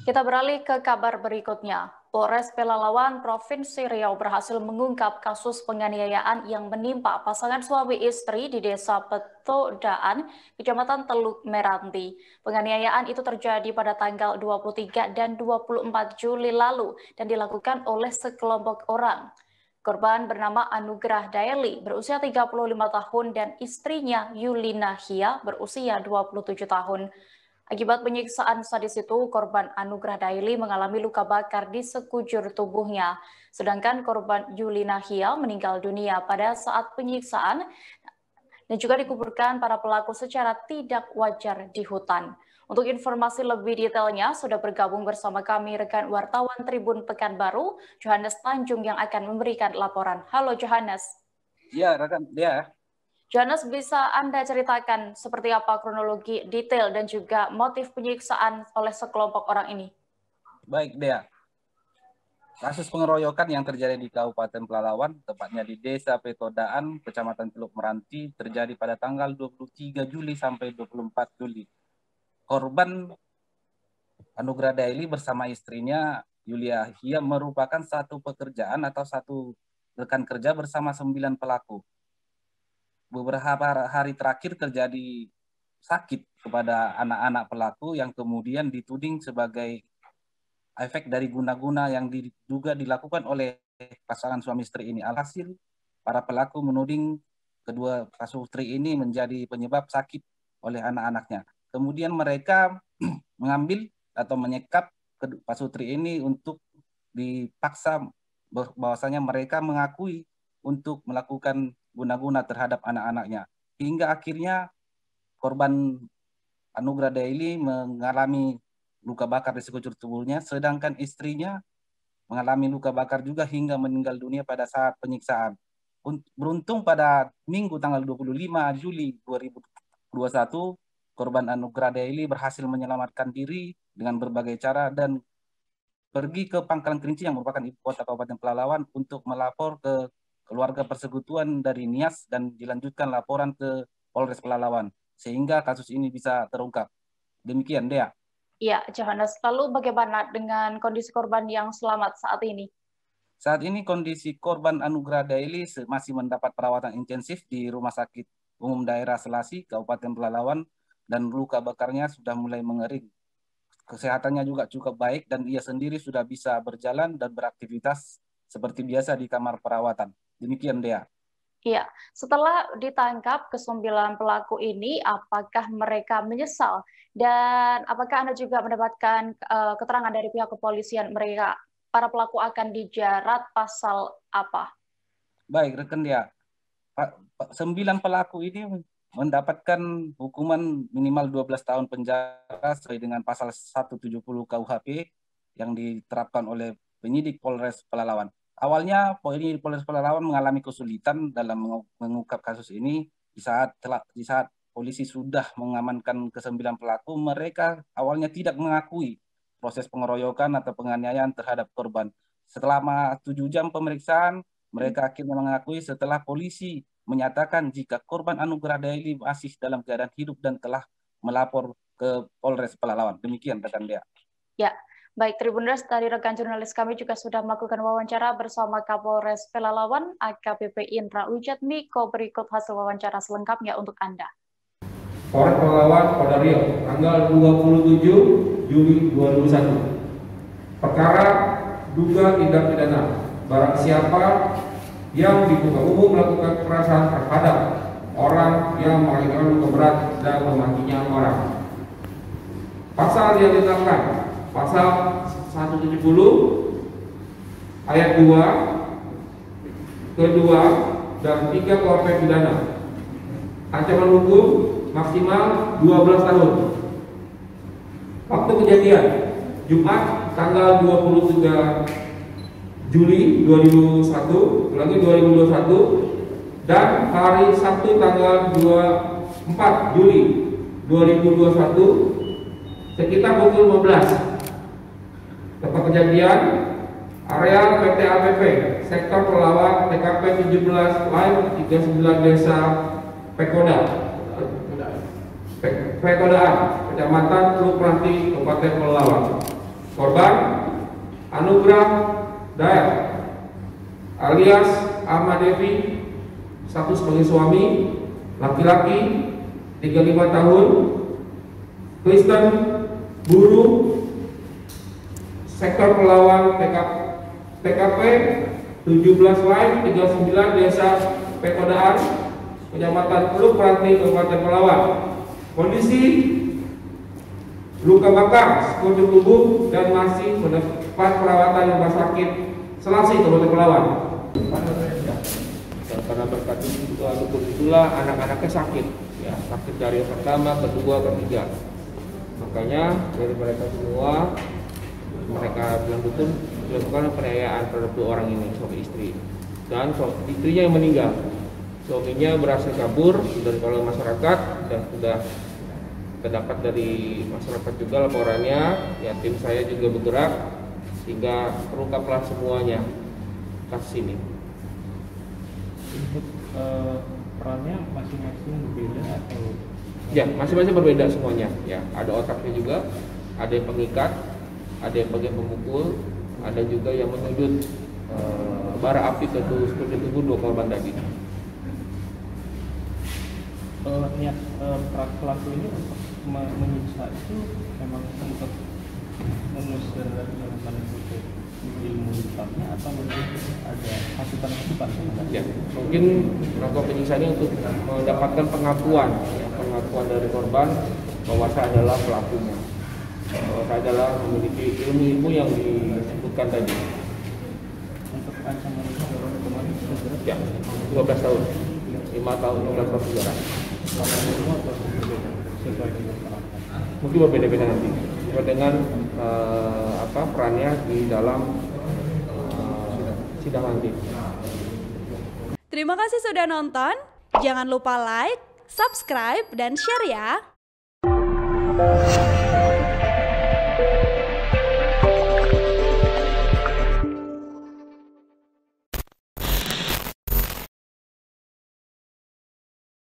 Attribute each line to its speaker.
Speaker 1: Kita beralih ke kabar berikutnya. Polres Pelalawan, Provinsi Riau berhasil mengungkap kasus penganiayaan yang menimpa pasangan suami istri di Desa Petodaan, Kecamatan Teluk Meranti. Penganiayaan itu terjadi pada tanggal 23 dan 24 Juli lalu dan dilakukan oleh sekelompok orang. Korban bernama Anugrah Daeli, berusia 35 tahun, dan istrinya Yulina Hia, berusia 27 tahun. Akibat penyiksaan sadis itu, korban Anugrah Daeli mengalami luka bakar di sekujur tubuhnya. Sedangkan korban Yulina Hia meninggal dunia pada saat penyiksaan dan juga dikuburkan para pelaku secara tidak wajar di hutan. Untuk informasi lebih detailnya, sudah bergabung bersama kami rekan wartawan Tribun Pekanbaru, Johannes Tanjung yang akan memberikan laporan. Halo Johannes.
Speaker 2: Ya, rekan, ya.
Speaker 1: Johannes, bisa Anda ceritakan seperti apa kronologi detail dan juga motif penyiksaan oleh sekelompok orang ini?
Speaker 2: Baik, Dea. Kasus pengeroyokan yang terjadi di Kabupaten Pelalawan, tepatnya di Desa Petodaan, Kecamatan Teluk Meranti, terjadi pada tanggal 23 Juli sampai 24 Juli. Korban Anugrah Daeli bersama istrinya Yulia Hia merupakan satu pekerjaan atau satu rekan kerja bersama 9 pelaku. Beberapa hari terakhir terjadi sakit kepada anak-anak pelaku yang kemudian dituding sebagai efek dari guna-guna yang diduga dilakukan oleh pasangan suami istri ini. Alhasil, para pelaku menuding kedua pasutri ini menjadi penyebab sakit oleh anak-anaknya. Kemudian mereka mengambil atau menyekap pasutri ini untuk dipaksa bahwasanya mereka mengakui untuk melakukan guna-guna terhadap anak-anaknya. Hingga akhirnya korban Anugrah Daeli mengalami luka bakar di sekujur tubuhnya, sedangkan istrinya mengalami luka bakar juga hingga meninggal dunia pada saat penyiksaan. Beruntung pada Minggu tanggal 25 Juli 2021, korban Anugrah Daeli berhasil menyelamatkan diri dengan berbagai cara dan pergi ke Pangkalan Kerinci yang merupakan ibu kota Kabupaten Pelalawan untuk melapor ke keluarga persekutuan dari Nias dan dilanjutkan laporan ke Polres Pelalawan sehingga kasus ini bisa terungkap. Demikian, Dea.
Speaker 1: Ya, Johannes. Lalu bagaimana dengan kondisi korban yang selamat saat ini?
Speaker 2: Saat ini kondisi korban Anugrah Daeli masih mendapat perawatan intensif di Rumah Sakit Umum Daerah Selasi, Kabupaten Pelalawan, dan luka bakarnya sudah mulai mengering. Kesehatannya juga cukup baik dan ia sendiri sudah bisa berjalan dan beraktivitas seperti biasa di kamar perawatan. Demikian, Dea.
Speaker 1: Iya, setelah ditangkap ke-9 pelaku ini, apakah mereka menyesal? Dan apakah Anda juga mendapatkan keterangan dari pihak kepolisian para pelaku akan dijerat pasal apa?
Speaker 2: Baik, rekan Dea. 9 pelaku ini mendapatkan hukuman minimal 12 tahun penjara sesuai dengan pasal 170 KUHP yang diterapkan oleh penyidik Polres Pelalawan. Awalnya penyidik Polres Pelalawan mengalami kesulitan dalam mengungkap kasus ini di saat polisi sudah mengamankan ke-9 pelaku, mereka awalnya tidak mengakui proses pengeroyokan atau penganiayaan terhadap korban. Selama 7 jam pemeriksaan, mereka akhirnya mengakui setelah polisi menyatakan jika korban Anugrah Daeli masih dalam keadaan hidup dan telah melapor ke Polres Pelalawan. Demikian, rekan Dea.
Speaker 1: Ya, baik Tribuners, dari rekan jurnalis kami juga sudah melakukan wawancara bersama Kapolres Pelalawan, AKBP Indra Wijatmiko. Berikut hasil wawancara selengkapnya untuk Anda.
Speaker 3: Polres Pelalawan, Polda Riau, tanggal 27 Juli 2021. Perkara duga tindak pidana barang siapa yang di muka umum melakukan kekerasan terhadap orang yang mengakibatkan luka berat dan mematinya orang. Pasal yang ditetapkan, pasal 170 ayat 2, kedua, dan 3 KUHP pidana. Ancaman hukum maksimal 12 tahun. Waktu kejadian Jumat tanggal 23 Juli 2021, lagi 2021, dan hari Sabtu tanggal 24 Juli 2021 sekitar pukul 15. Tempat kejadian areal PT APP sektor Pelalawan, TKP 17 Lain 39 Desa Pekodaan, Kecamatan Teluk Meranti, Kabupaten Pelalawan. Korban Anugrah Dael alias Ahmad Devi, status sebagai suami, laki-laki, 35 tahun, Kristen, buruh, sektor Pelawan, TKP 17 Lain 39 Desa Pekodaan, Kecamatan Teluk Ranti, Kabupaten Pelawan. Kondisi luka bakar sekujur tubuh dan masih mendapat perawatan di rumah sakit Selasih, Kabupaten Pelawan. Dan karena berkat itulah anak-anaknya sakit, ya, sakit dari yang pertama, kedua, ketiga. Makanya dari mereka semua, mereka bilang betul dilakukan penganiayaan terhadap dua orang ini, suami istri. Dan istrinya yang meninggal, suaminya berhasil kabur dan kalau masyarakat dan sudah terdapat dari masyarakat juga laporannya, ya tim saya juga bergerak sehingga terungkaplah semuanya kasus ini.
Speaker 4: Untuk perannya masing-masing berbeda atau?
Speaker 3: Ya, masing-masing berbeda semuanya. Ya, ada otaknya juga, ada yang pengikat, ada yang bagian pemukul, ada juga yang menyudut bara api ke tubuh dua korban tadi.
Speaker 4: Niat pelaku ini untuk menyiksa itu memang untuk mengusir dari itu ilmu hitamnya atau mungkin ada hasutan-hasutan?
Speaker 3: Ya, mungkin melakukan penyiksaan ini untuk mendapatkan pengakuan, ya, pengakuan dari korban bahwa saya adalah pelakunya, bahwa saya adalah memiliki ilmu-ilmu yang disebutkan tadi.
Speaker 4: Untuk ancaman kemarin
Speaker 3: ya 12 tahun, 5 tahun 12 tahun penjara. Mungkin berbeda-beda nanti sesuai dengan perannya di dalam sidang nanti.
Speaker 5: Terima kasih sudah nonton. Jangan lupa like, subscribe, dan share ya.